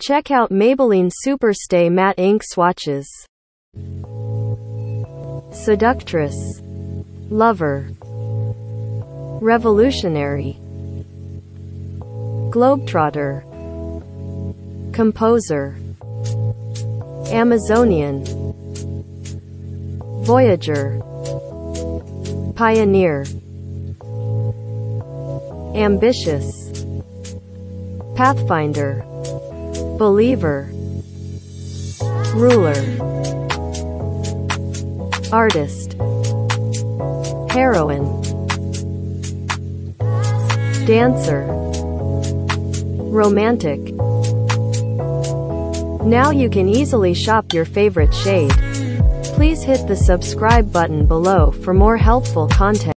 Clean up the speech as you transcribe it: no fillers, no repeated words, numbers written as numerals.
Check out Maybelline Superstay Matte Ink Swatches. Seductress, Lover, Revolutionary, Globetrotter, Composer, Amazonian, Voyager, Pioneer, Ambitious, Pathfinder, Believer, Ruler, Artist, Heroine, Dancer, Romantic. Now you can easily shop your favorite shade. Please hit the subscribe button below for more helpful content.